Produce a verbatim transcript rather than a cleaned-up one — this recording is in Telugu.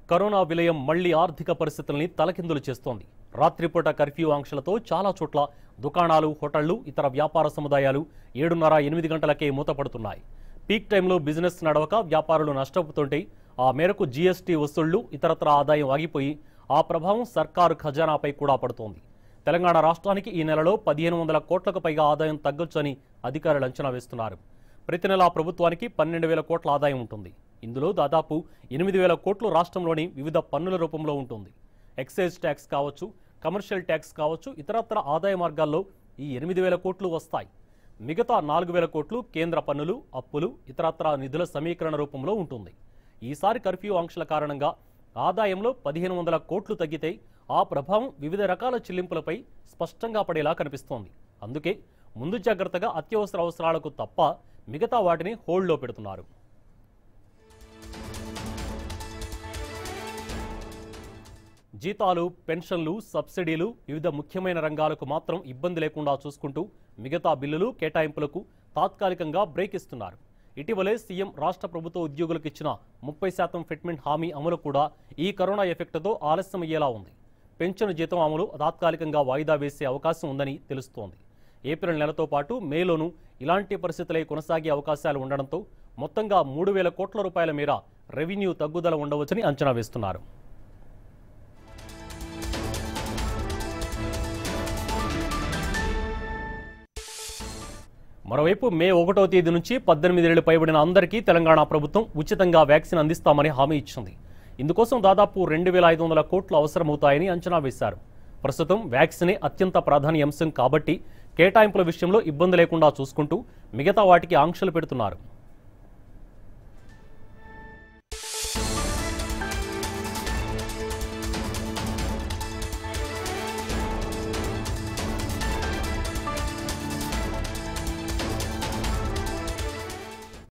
కరోనా విలయం మళ్లీ ఆర్థిక పరిస్థితుల్ని తలకిందులు చేస్తోంది. రాత్రిపూట కర్ఫ్యూ ఆంక్షలతో చాలా చోట్ల దుకాణాలు, హోటళ్లు, ఇతర వ్యాపార సముదాయాలు ఏడున్నర ఎనిమిది గంటలకే మూతపడుతున్నాయి. పీక్ టైంలో బిజినెస్ నడవక వ్యాపారులు నష్టపోతుంటే ఆ మేరకు జీఎస్టీ వసూళ్లు, ఇతరత్ర ఆదాయం ఆగిపోయి ఆ ప్రభావం సర్కారు ఖజానాపై కూడా పడుతోంది. తెలంగాణ రాష్ట్రానికి ఈ నెలలో పదిహేను వందల కోట్లకు పైగా ఆదాయం తగ్గొచ్చని అధికారులు అంచనా వేస్తున్నారు. ప్రతి నెలా ప్రభుత్వానికి పన్నెండు వేల కోట్ల ఆదాయం ఉంటుంది. ఇందులో దాదాపు ఎనిమిది వేల కోట్లు రాష్ట్రంలోని వివిధ పన్నుల రూపంలో ఉంటుంది. ఎక్సైజ్ ట్యాక్స్ కావచ్చు, కమర్షియల్ ట్యాక్స్ కావచ్చు, ఇతరత్ర ఆదాయ మార్గాల్లో ఈ ఎనిమిది వేల కోట్లు వస్తాయి. మిగతా నాలుగు వేల కోట్లు కేంద్ర పన్నులు, అప్పులు, ఇతరత్ర నిధుల సమీకరణ రూపంలో ఉంటుంది. ఈసారి కర్ఫ్యూ ఆంక్షల కారణంగా ఆదాయంలో పదిహేను వందల కోట్లు తగ్గితే ఆ ప్రభావం వివిధ రకాల చెల్లింపులపై స్పష్టంగా పడేలా కనిపిస్తోంది. అందుకే ముందు జాగ్రత్తగా అత్యవసర అవసరాలకు తప్ప మిగతా వాటిని హోల్డ్లో పెడుతున్నారు. జీతాలు, పెన్షన్లు, సబ్సిడీలు, వివిధ ముఖ్యమైన రంగాలకు మాత్రం ఇబ్బంది లేకుండా చూసుకుంటూ మిగతా బిల్లులు, కేటాయింపులకు తాత్కాలికంగా బ్రేక్ ఇస్తున్నారు. ఇటీవలే సీఎం రాష్ట్ర ప్రభుత్వ ఉద్యోగులకు ఇచ్చిన ముప్పై శాతం ఫిట్మెంట్ హామీ అమలు కూడా ఈ కరోనా ఎఫెక్ట్తో ఆలస్యమయ్యేలా ఉంది. పెన్షన్ జీతం అమలు తాత్కాలికంగా వాయిదా వేసే అవకాశం ఉందని తెలుస్తోంది. ఏప్రిల్ నెలతో పాటు మేలోనూ ఇలాంటి పరిస్థితులే కొనసాగే అవకాశాలు ఉండడంతో మొత్తంగా మూడు వేల కోట్ల రూపాయల మేర రెవెన్యూ తగ్గుదల ఉండవచ్చని అంచనా వేస్తున్నారు. మరోవైపు మే ఒకటో తేదీ నుంచి పద్దెనిమిదేళ్లు పైబడిన అందరికీ తెలంగాణ ప్రభుత్వం ఉచితంగా వ్యాక్సిన్ అందిస్తామని హామీ ఇచ్చింది. ఇందుకోసం దాదాపు రెండు వేల ఐదు వందల కోట్లు అవసరమవుతాయని అంచనా వేశారు. ప్రస్తుతం వ్యాక్సినే అత్యంత ప్రాధాన్య అంశం కాబట్టి కేటాయింపుల విషయంలో ఇబ్బంది లేకుండా చూసుకుంటూ మిగతా వాటికి ఆంక్షలు పెడుతున్నారు.